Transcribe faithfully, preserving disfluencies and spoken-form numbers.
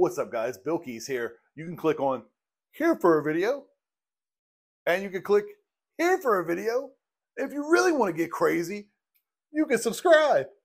What's up, guys? BillKeyz here. You can click on here for a video, and you can click here for a video. If you really want to get crazy, you can subscribe.